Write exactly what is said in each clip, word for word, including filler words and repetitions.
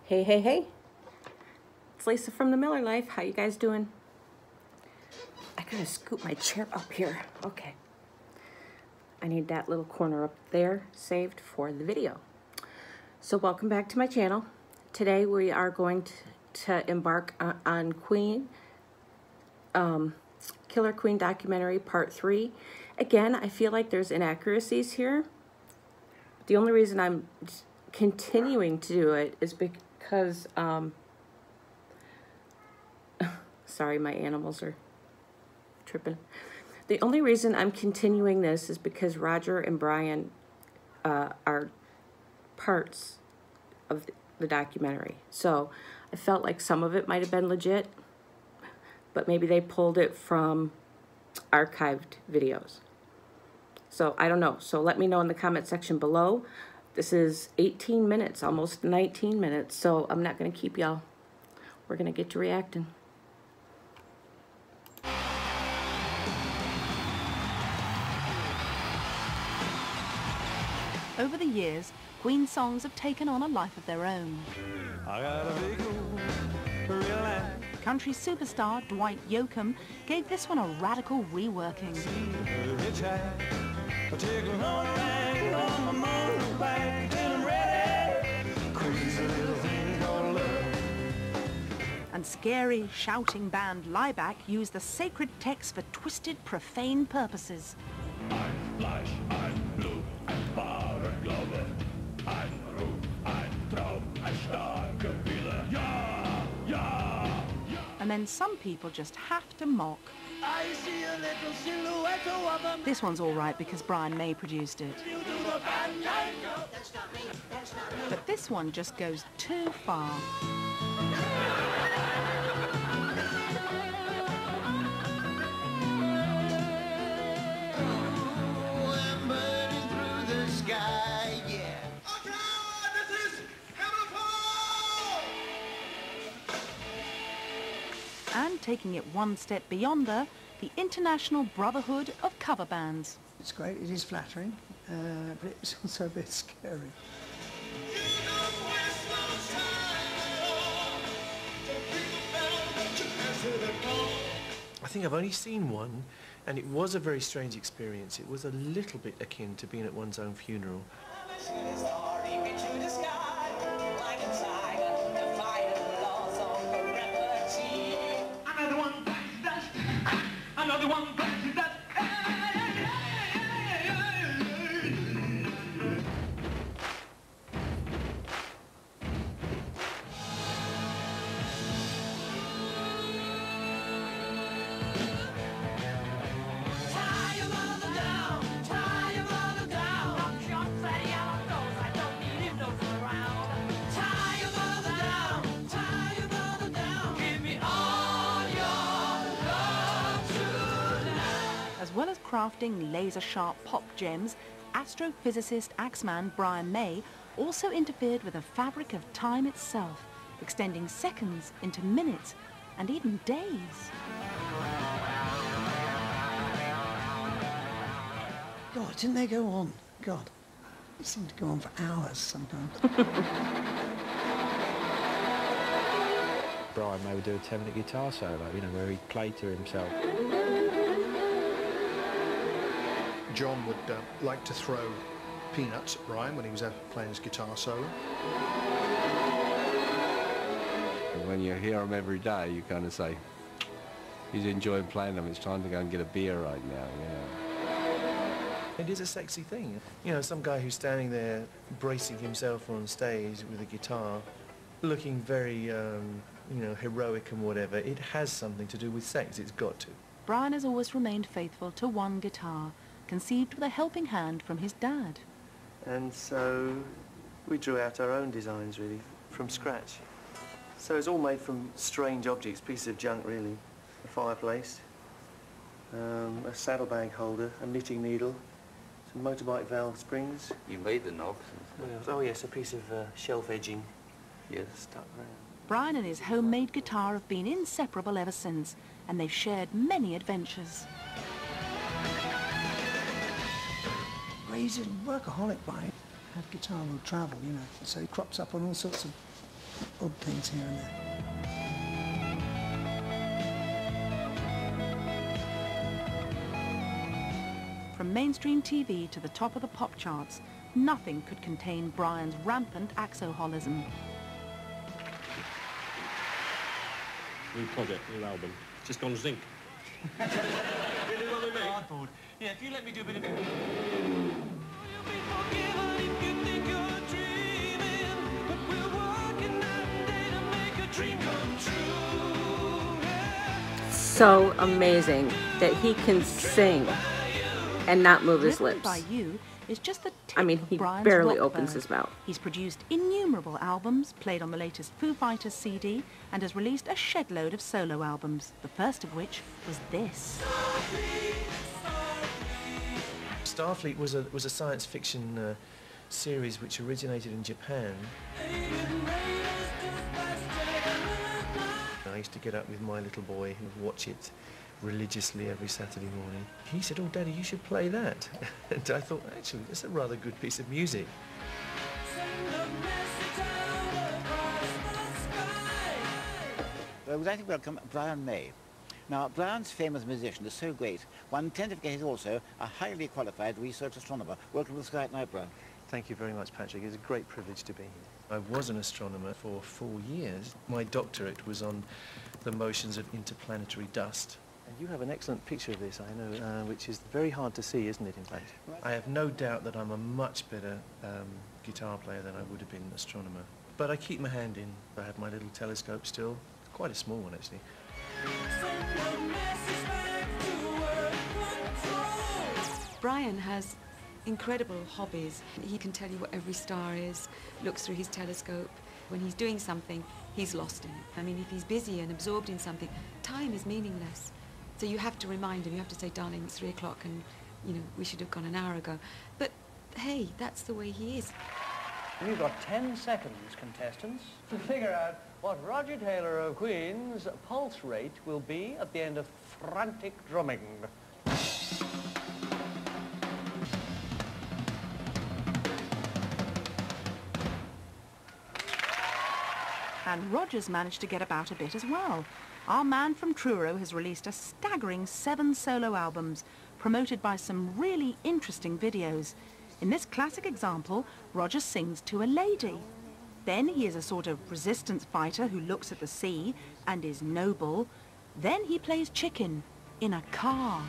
Hey, hey, hey. It's Lisa from the Miller Life. How you guys doing? I gotta scoop my chair up here. Okay. I need that little corner up there saved for the video. So welcome back to my channel. Today we are going to, to embark on, on Queen, um, Killer Queen documentary part three. Again, I feel like there's inaccuracies here. The only reason I'm continuing to do it is because, um, sorry, my animals are tripping. The only reason I'm continuing this is because Roger and Brian uh, are parts of the documentary. So I felt like some of it might have been legit, but maybe they pulled it from archived videos. So I don't know. So let me know in the comment section below. This is eighteen minutes, almost nineteen minutes, so I'm not going to keep y'all. We're going to get to reacting. Over the years, Queen songs have taken on a life of their own. I got a big old real land. Country superstar Dwight Yoakam gave this one a radical reworking. And scary, shouting band Lieback used the sacred text for twisted, profane purposes. I'm flash, I'm blue, I'm powder glover. I'm root, I'm throw, I'm starke Wille. Ja, ja, ja. And then some people just have to mock. I see a little silhouette of a... This one's all right because Brian May produced it. But this one just goes too far. And taking it one step beyond the International Brotherhood of Cover Bands. It's great, it is flattering, uh, but it's also a bit scary. I think I've only seen one, and it was a very strange experience. It was a little bit akin to being at one's own funeral. As well as crafting laser-sharp pop gems, astrophysicist Axeman Brian May also interfered with the fabric of time itself, extending seconds into minutes and even days. God, didn't they go on? God, it seemed to go on for hours sometimes. Brian May would do a ten minute guitar solo, you know, where he played to himself. John would uh, like to throw peanuts at Brian when he was out playing his guitar solo. And when you hear him every day, you kind of say, he's enjoying playing them, it's time to go and get a beer right now, you know. It is a sexy thing. You know, some guy who's standing there bracing himself on stage with a guitar, looking very, um, you know, heroic and whatever. It has something to do with sex, it's got to. Brian has always remained faithful to one guitar, conceived with a helping hand from his dad. And so we drew out our own designs, really, from scratch. So it's all made from strange objects, pieces of junk, really. A fireplace, um, a saddlebag holder, a knitting needle, some motorbike valve springs. You made the knobs? Oh, yes, a piece of uh, shelf edging. Yes. Stuck there. Brian and his homemade guitar have been inseparable ever since, and they've shared many adventures. Well, he's a workaholic, Brian. Had guitar will travel, you know, so he crops up on all sorts of odd things here and there. From mainstream T V to the top of the pop charts, nothing could contain Brian's rampant axoholism. New project, new album. Just gone zinc. Cardboard. Yeah, if you let me do a bit of... So amazing that he can sing and not move his Written lips. by You is just the tip I mean, of he Brian's barely rock opens bird. his mouth. He's produced innumerable albums, played on the latest Foo Fighters C D, and has released a shed load of solo albums, the first of which was this. Starfleet was a, was a science fiction uh, series which originated in Japan. I used to get up with my little boy and watch it religiously every Saturday morning. He said, "Oh, Daddy, you should play that." And I thought, actually, that's a rather good piece of music. I would like to welcome Brian May. Now, Brian's fame as a musician is so great, one tends to forget he's also a highly qualified research astronomer. Welcome to the Sky at Night, Brian. Thank you very much, Patrick. It's a great privilege to be here. I was an astronomer for four years. My doctorate was on the motions of interplanetary dust. And you have an excellent picture of this, I know, uh, which is very hard to see, isn't it, in fact? I have no doubt that I'm a much better um, guitar player than I would have been an astronomer. But I keep my hand in. I have my little telescope still. It's quite a small one, actually. Brian has incredible hobbies. He can tell you what every star is, looks through his telescope. When he's doing something, he's lost in it. I mean, if he's busy and absorbed in something, time is meaningless. So you have to remind him, you have to say, "Darling, it's three o'clock and, you know, we should have gone an hour ago." But, hey, that's the way he is. You've got ten seconds, contestants, to figure out what Roger Taylor of Queen's pulse rate will be at the end of frantic drumming. And Roger's managed to get about a bit as well. Our man from Truro has released a staggering seven solo albums, promoted by some really interesting videos. In this classic example, Roger sings to a lady. Then he is a sort of resistance fighter who looks at the sea and is noble. Then he plays chicken in a car.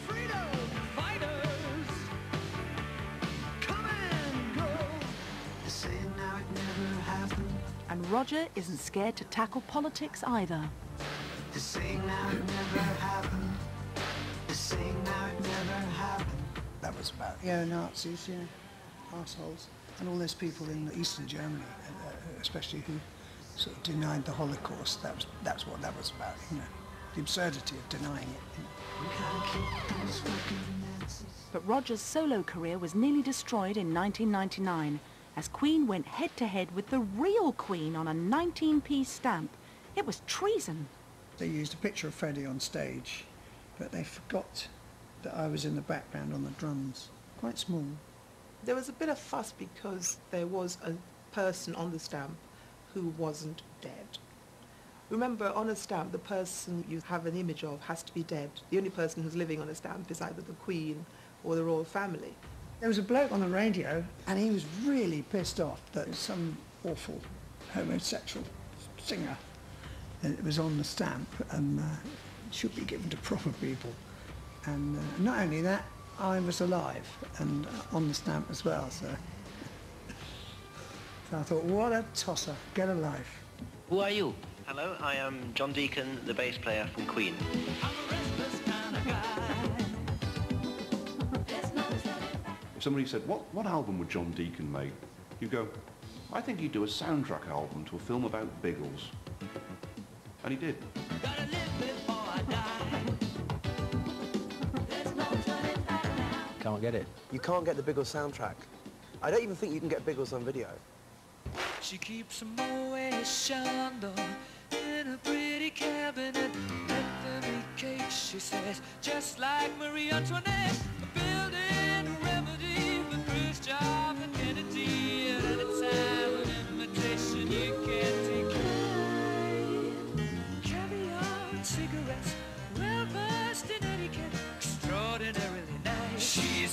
And Roger isn't scared to tackle politics either. That was about, yeah, Nazis, yeah, arseholes. And all those people in Eastern Germany, uh, especially who sort of denied the Holocaust. That was, that's what that was about, you know, the absurdity of denying it. You know. But Roger's solo career was nearly destroyed in nineteen ninety-nine as Queen went head-to-head with the real Queen on a nineteen p stamp. It was treason. They used a picture of Freddie on stage, but they forgot that I was in the background on the drums, quite small. There was a bit of fuss because there was a person on the stamp who wasn't dead. Remember, on a stamp, the person you have an image of has to be dead. The only person who's living on a stamp is either the Queen or the royal family. There was a bloke on the radio, and he was really pissed off that some awful homosexual singer, and it was on the stamp, and uh, it should be given to proper people. And uh, not only that, I was alive and uh, on the stamp as well, so. So I thought, what a tosser, get a life. Who are you? Hello, I am John Deacon, the bass player from Queen. If somebody said, what, what album would John Deacon make? You go, I think he'd do a soundtrack album to a film about Biggles. And he did. Can't get it. You can't get the Biggles soundtrack. I don't even think you can get Biggles on video. She keeps a Moet Chandon in a pretty cabinet. Anthony cake, she says, just like Marie Antoinette. Building a remedy for Khrushchev and Kennedy. At any time, an invitation you can't take.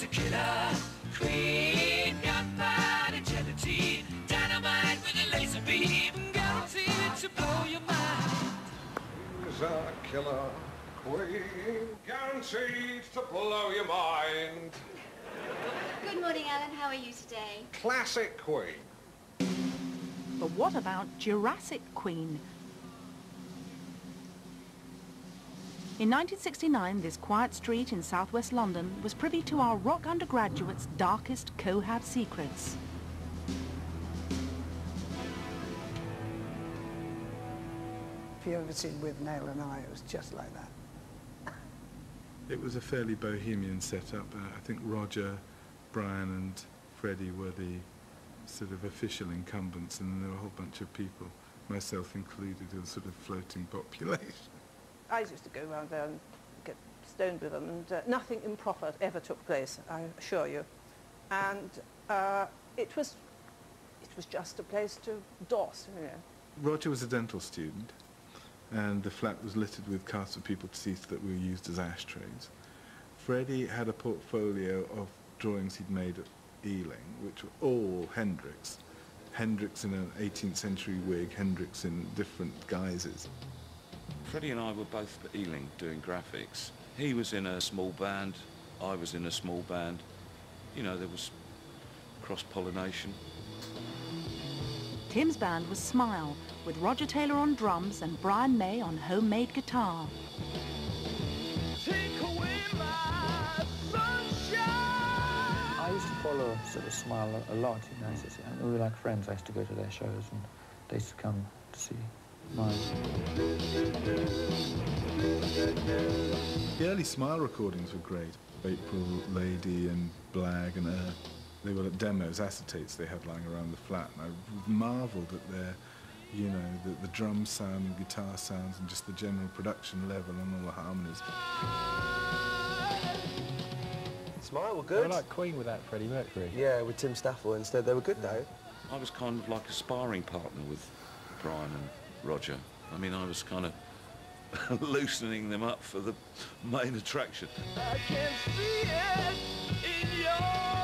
a killer queen, gunpowder gelatine, dynamite with a laser beam, guaranteed to blow your mind. She's a killer queen, guaranteed to blow your mind. Good morning, Alan. How are you today? Classic queen. But what about Jurassic Queen? In nineteen sixty-nine, this quiet street in southwest London was privy to our rock undergraduates' darkest cohab secrets. If you ever seen With Nail and I, it was just like that. It was a fairly bohemian setup. Uh, I think Roger, Brian and Freddie were the sort of official incumbents, and there were a whole bunch of people, myself included, a sort of floating population. I used to go around there and get stoned with them, and uh, nothing improper ever took place, I assure you. And uh, it was it was just a place to doss, you know. Roger was a dental student, and the flat was littered with casts of people's teeth that were used as ashtrays. Freddie had a portfolio of drawings he'd made at Ealing, which were all Hendrix. Hendrix in an eighteenth century wig, Hendrix in different guises. Freddie and I were both at Ealing doing graphics. He was in a small band, I was in a small band. You know, there was cross-pollination. Tim's band was Smile, with Roger Taylor on drums and Brian May on homemade guitar. Take away my sunshine. I used to follow sort of Smile a, a lot, you know, it's, we were like friends. I used to go to their shows and they used to come to see mine. The early Smile recordings were great. April, Lady and Blag and Earth. They were like demos, acetates they had lying around the flat, and I marvelled at their, you know, the, the drum sound and guitar sounds and just the general production level and all the harmonies. Smile were good. I like Queen without Freddie Mercury. Yeah, with Tim Staffel instead. They were good though. I was kind of like a sparring partner with Brian and Roger. I mean, I was kind of loosening them up for the main attraction. I can see it in your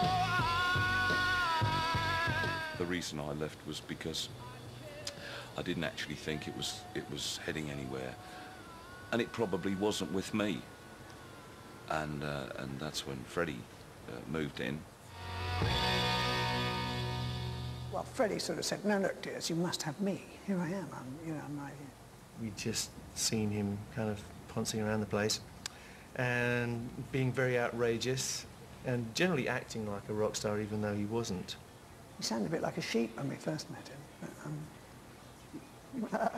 eyes. The reason I left was because I didn't actually think it was it was heading anywhere, and it probably wasn't with me. And uh, and that's when Freddie uh, moved in. Well, Freddie sort of said, "No, look, dears, you must have me. Here I am. I'm, you know, I'm right here." We'd just seen him kind of pouncing around the place and being very outrageous and generally acting like a rock star even though he wasn't. He sounded a bit like a sheep when we first met him. But, um...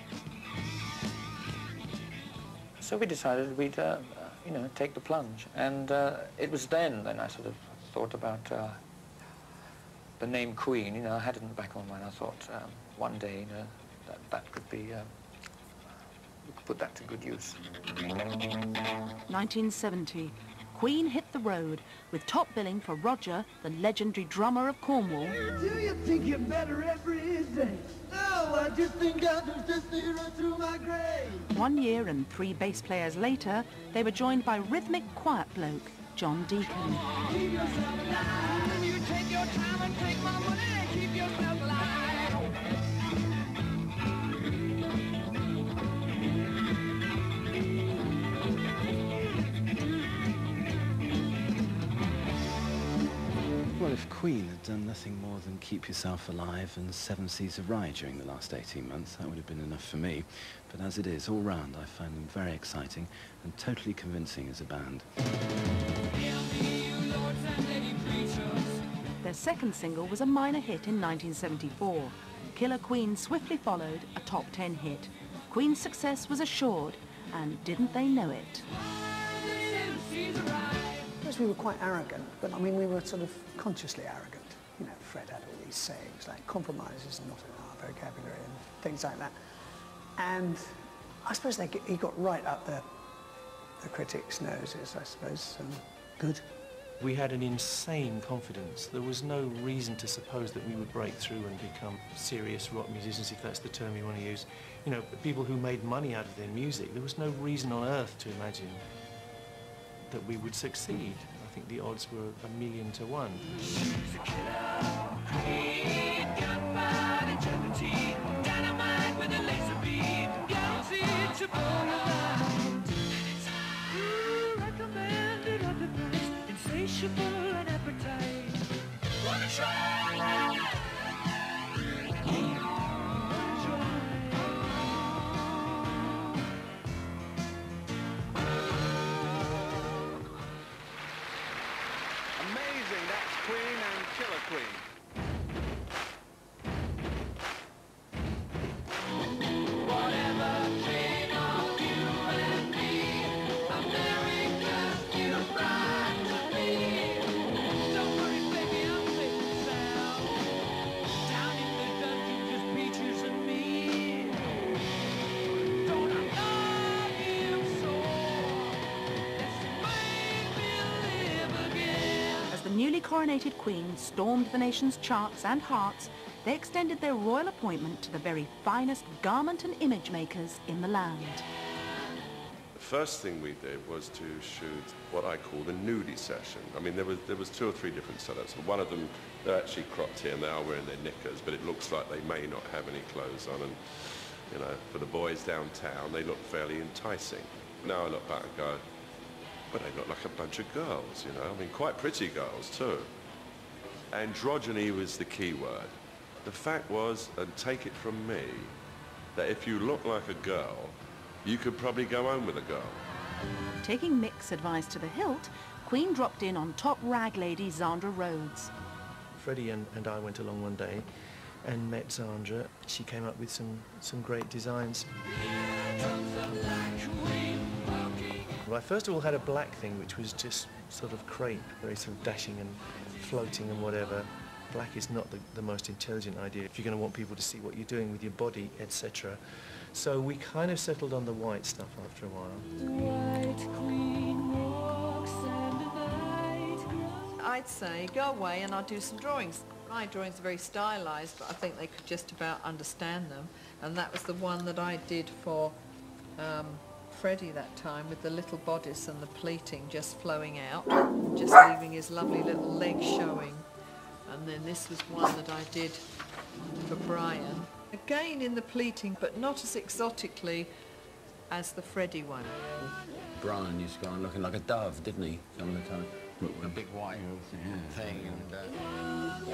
So we decided we'd, uh, you know, take the plunge. And uh, it was then, then I sort of thought about uh, the name Queen. You know, I had it in the back of my mind. I thought um, one day, you know, that, that could be, uh, we could put that to good use. nineteen seventy. Queen hit the road, with top billing for Roger, the legendary drummer of Cornwall. Do you think you're better every day? No, I just think I just see right through my grave. One year and three bass players later, they were joined by rhythmic quiet bloke, John Deacon. Keep yourself alive. You take your time and take my money and keep yourself alive. Well, if Queen had done nothing more than Keep Yourself Alive and Seven Seas of Rye during the last eighteen months, that would have been enough for me. But as it is, all round, I find them very exciting and totally convincing as a band. Their second single was a minor hit in nineteen seventy-four. Killer Queen swiftly followed a top ten hit. Queen's success was assured, and didn't they know it? We were quite arrogant, but I mean, we were sort of consciously arrogant. You know, Fred had all these sayings like compromise is not in our vocabulary and things like that. And I suppose they get, he got right up the, the critics' noses, I suppose. Um, good. We had an insane confidence. There was no reason to suppose that we would break through and become serious rock musicians, if that's the term you want to use. You know, people who made money out of their music. There was no reason on earth to imagine that we would succeed. I think the odds were a million to one. Dynamite with a laser beam, girls eat your bonafide. Ooh, recommended underpriced, insatiable and appetite. Wanna try? Amazing, that's Queen and Killer Queen. The newly coronated Queen stormed the nation's charts and hearts, they extended their royal appointment to the very finest garment and image makers in the land. The first thing we did was to shoot what I call the nudie session. I mean, there was, there was two or three different setups. One of them, they're actually cropped here and they are wearing their knickers, but it looks like they may not have any clothes on. And, you know, for the boys downtown, they look fairly enticing. Now I look back and go, but they look like a bunch of girls, you know, I mean, quite pretty girls too. Androgyny was the key word. The fact was, and take it from me, that if you look like a girl, you could probably go home with a girl. Taking Mick's advice to the hilt, Queen dropped in on top rag lady Zandra Rhodes. Freddie and, and I went along one day and met Zandra. She came up with some, some great designs. Well, I first of all had a black thing which was just sort of crepe, very sort of dashing and floating and whatever. Black is not the, the most intelligent idea if you're going to want people to see what you're doing with your body, et cetera. So we kind of settled on the white stuff after a while. White queen walks and the night. I'd say go away and I'll do some drawings. My drawings are very stylized, but I think they could just about understand them. And that was the one that I did for um, Freddie that time, with the little bodice and the pleating just flowing out, just leaving his lovely little legs showing. And then this was one that I did for Brian. Again in the pleating, but not as exotically as the Freddie one. Brian used to go on looking like a dove, didn't he, some of the time? A big white thing. And, uh...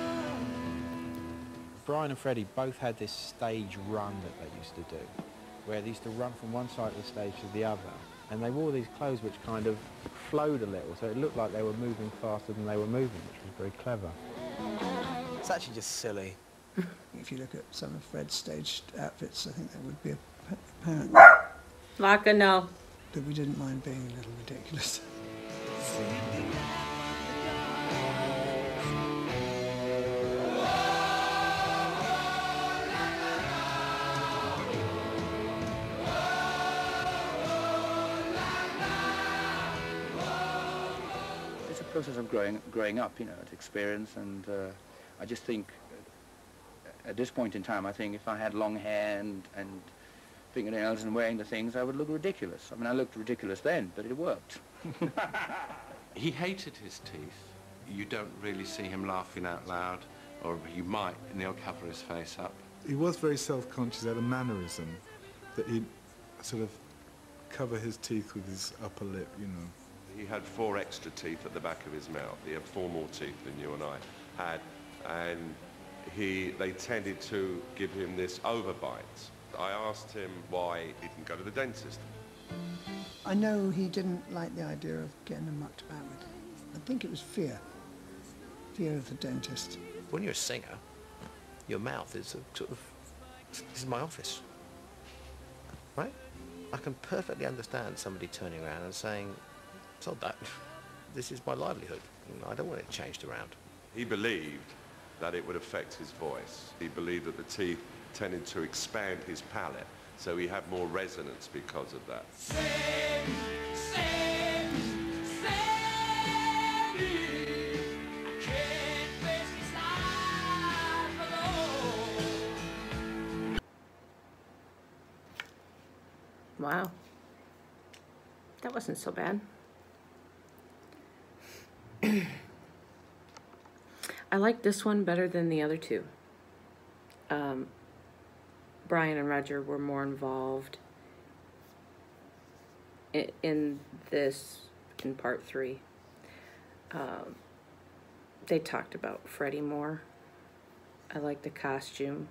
Brian and Freddie both had this stage run that they used to do, where they used to run from one side of the stage to the other, and they wore these clothes which kind of flowed a little, so it looked like they were moving faster than they were moving, which was very clever. It's actually just silly. If you look at some of Fred's stage outfits, I think that would be apparent. Like a no. That we didn't mind being a little ridiculous. It's a process of growing, growing up, you know, it's experience, and uh, I just think at this point in time, I think if I had long hair and, and fingernails and wearing the things, I would look ridiculous. I mean, I looked ridiculous then, but it worked. He hated his teeth. You don't really see him laughing out loud, or you might, and he'll cover his face up. He was very self-conscious, he had a mannerism that he'd sort of cover his teeth with his upper lip, you know. He had four extra teeth at the back of his mouth. He had four more teeth than you and I had, and he, they tended to give him this overbite. I asked him why he didn't go to the dentist. I know he didn't like the idea of getting them mucked about with. I think it was fear. Fear of the dentist. When you're a singer, your mouth is a sort of, this is my office, right? I can perfectly understand somebody turning around and saying, sod that, this is my livelihood, and I don't want it changed around. He believed that it would affect his voice. He believed that the teeth tended to expand his palate, so he had more resonance because of that. Sing, sing, sing, can't face this life alone. Wow. That wasn't so bad. I like this one better than the other two. Um, Brian and Roger were more involved in, in this, in part three. Um, they talked about Freddie more. I like the costume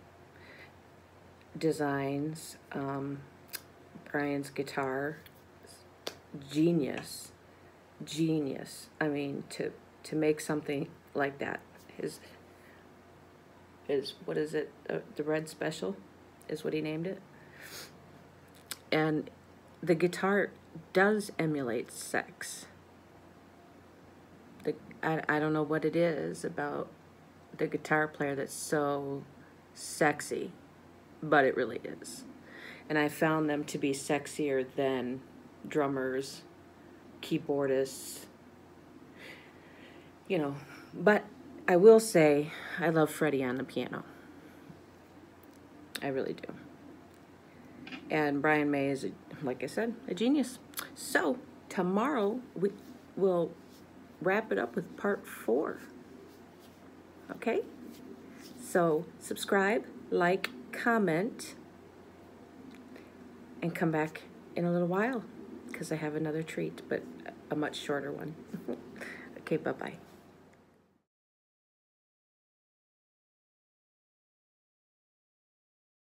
designs. Um, Brian's guitar, genius, genius. I mean, to to make something like that, his is what is it? Uh, the Red Special, is what he named it. And the guitar does emulate sex. The I I don't know what it is about the guitar player that's so sexy, but it really is. And I found them to be sexier than drummers, keyboardists, you know. But I will say I love Freddie on the piano. I really do. And Brian May is, like I said, a genius. So tomorrow we will wrap it up with part four. Okay? So subscribe, like, comment, and come back in a little while because I have another treat, but a much shorter one. Okay, bye-bye.